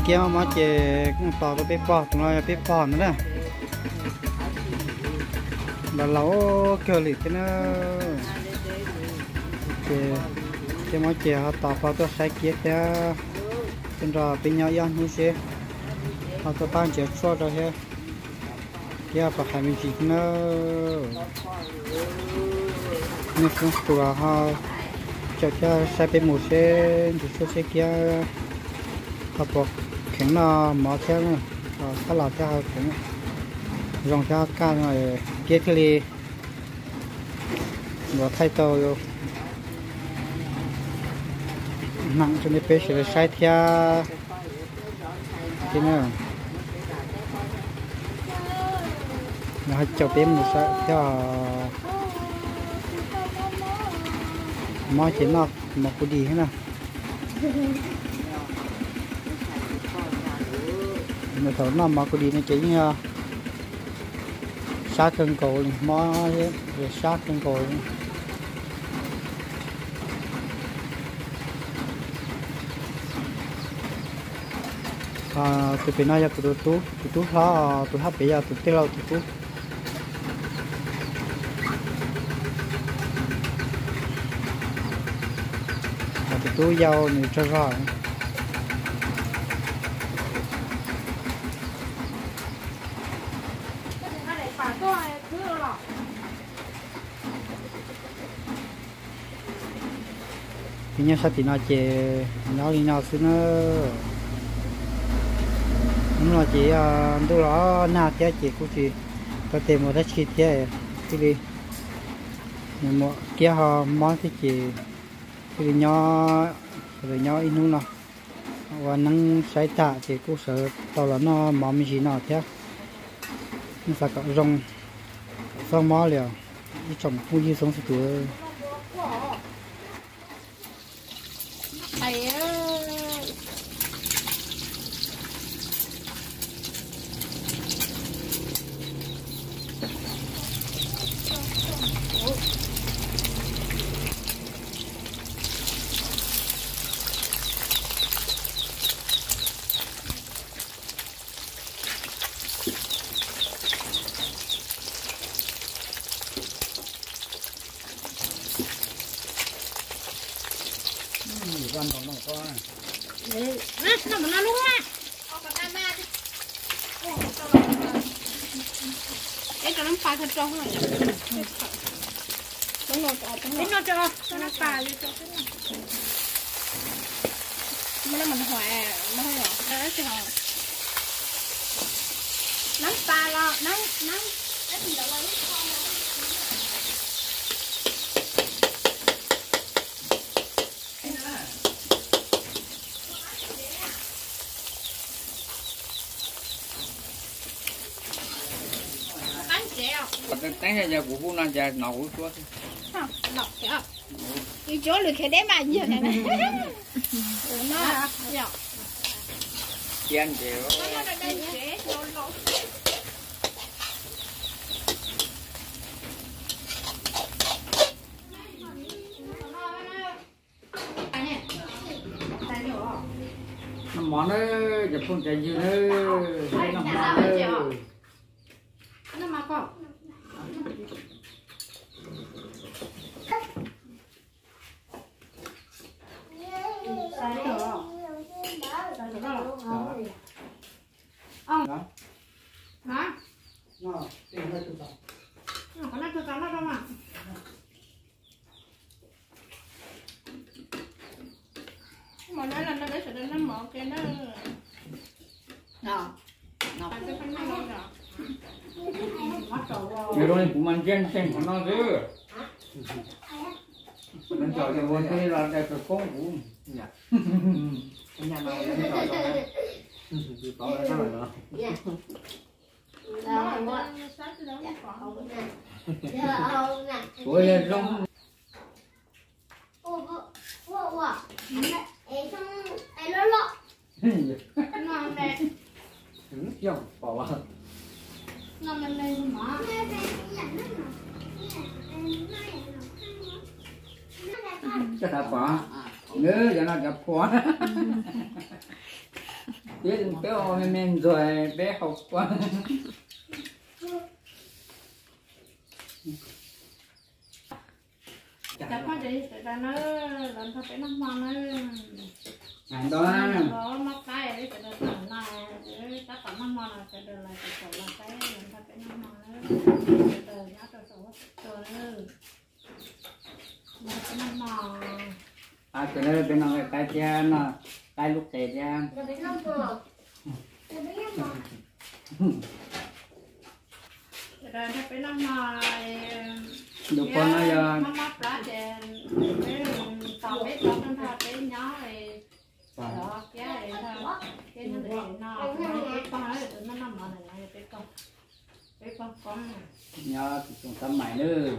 kia mà chè tàu tôi biết bỏ tụi nó biết bỏ nữa nè là lâu kêu lịch cái nó chè mà chè họ tàu vào tôi sai kia kia bên đó bên nhau ăn như thế họ tôi bán chè xua rồi he kia phải hay mình chỉ nó nó cũng tụi họ cho sai bên một xe thì xe kia họ bỏ khánh nó mở theo nữa sao làm theo khánh dùng theo can rồi kia cái gì rồi thay tàu nặng cho nên phải sửa sai theo thế nữa nó cho bên một sai theo mọi chuyện nó một cái gì hết nè mà thầu nó mà cái gì nó chỉ sát cân cổ mó rồi sát cân cổ tụi bên này tụi tú nó tụi hấp bây giờ tụi tiêu tụi tú tụi tú dâu này cho rõ thì nhớ sao thì nó chè nó đi nhau xíu nó chỉ tôi đó na thế chị cũng chỉ có tìm một đất chi thế cái đi một kia họ món cái chị cái nhỏ rồi nhỏ in luôn nào và nắng sấy tạ thì cũng sợ tao là nó mỏng gì nào thế nó phải có rong xong mỏ liền đi trồng khu gì sống thì tuổi con còn nó con nó mà nó luôn á cái cho nó pha thật trâu rồi cái nó cho nó pha đi cho cái nó mình hoài nó hơi ngọt đấy chứ không nắng pha lo nắng cái gì đâu mà tánh ra giờ của nó giờ nấu chuột nấu kìa đi chỗ lười cái đấy mà nhiều này này nó chiên chịu nó món đó giờ phun chạy dưa đó nó món đó nó mà có hả? Nó tìm hơi tụt tao. Nó có nó tụt tao nó đâu mà. Mà nói là nó để sẽ đến nó mở cái nó. Nó. Nó cái phần này rồi. Cái đó cũng mang chân của nó chứ. Mình chọn cái vấn đề là để cái con của nhà. Nhà nào cũng chọn đó. Chỉ có cái nào đó. Ôi lên rong. Ngon đấy. Dòng bỏ vào. Ngon lên lên mà. Chắc là bỏ. Nữa cho nó gặp quá. biết bé ho men rồi bé học quá chả có gì sẽ ra nó làm sao phải nó ngon nó ngày đó nó mắc cái ấy sẽ được làm này các bạn nó ngon là sẽ được là sẽ là cái làm sao phải nó ngon nó từ nhá từ số từ nó phải nó ngon cái này bên nào cái cha nó cái lúc tệ cha rồi nó phải nó ngon được con nó giờ nó mắc lá chè cái tàu biết đó nó thà cái nhỏ này đó cái này thôi cái nó để nó cái con nó để nó nằm ở này cái con này nhớ trung tâm mày nữa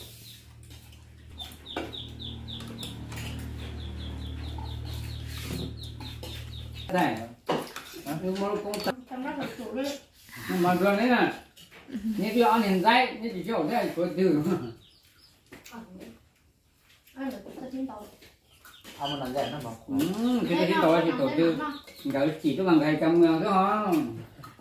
đây nhưng mà cũng trong đó là chủ luôn nhưng mà rồi đấy nè như cái ông nhìn dây như chỉ chỗ thế của từ ông làm vậy nó bảo cái đó thì tổ tư cái chỉ có bằng cái trong thôi không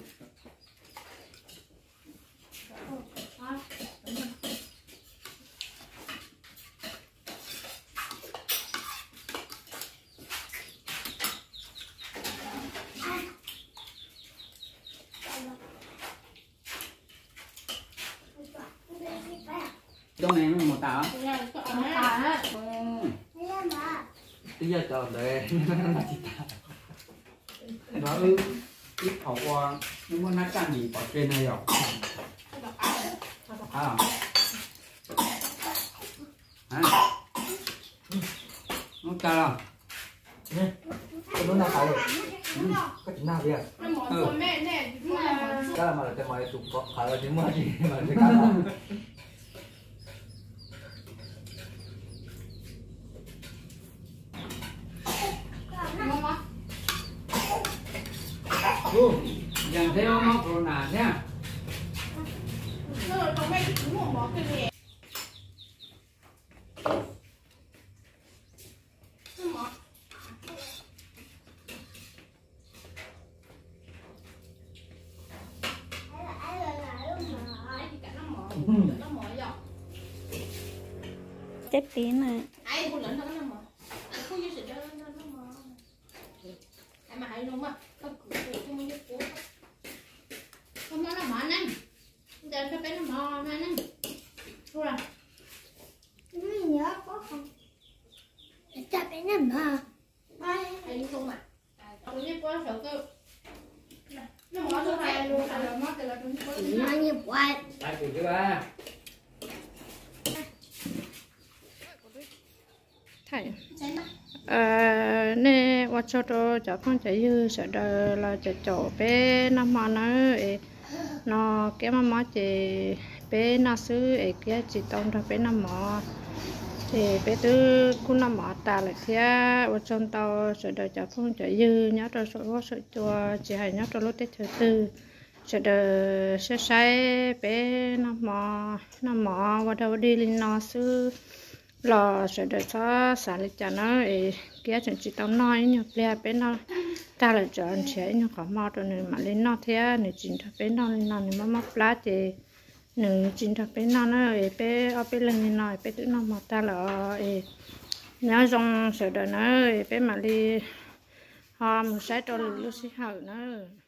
trong này nó một tảo bây giờ chờ để nó ít học qua nhưng mà nó càng gì bỏ trên này rồi à nó cao nó nào phải có chuyện nào vậy cái mà là cái máy chụp có phải là tiếng mà gì mà cái cái dàn theo nó corona nhá chết tiếng này ai cũng lớn hơn nó mà không như sự đó nó mà ai mà hay luôn mà không cứ không như cố không nó mà nè giờ cái bé nó mò nè nè thôi à nó nhớ có không chả phải nằm mà ai hay không mà tôi biết quá sợ cơ nó mò cho hay luôn là mò thì là tôi biết nó như vậy tại vì thứ ba thầy nè qua cho tôi cho con chạy dư sợ đời là chạy chỗ bé nó mò nó cái mà mò chị bé nó xứ ấy kia chỉ tông ra bé nó mò thì bé tư cũng nó mò ta lại kia ở trong tàu sợ đời cho con chạy dư nhớ rồi sợ chùa chỉ hay nhớ rồi lúc tết thứ tư sợ đời sẽ sai bé nó mò vào đâu đi lên nó xứ lò sẽ để cho xả lịch cho nó kia chẳng chỉ tao nói nhưng bây bên nó ta là chọn chế nhưng có mò rồi nên mà lên nó thế nên chính thật bên nó lên nó nên mà móc lá thì nên chính thật bên nó bên ở bên lên nó bên tự nó mà ta là nhớ trong sẽ để nó bên mà đi họ một sai cho lúc xí hậu nữa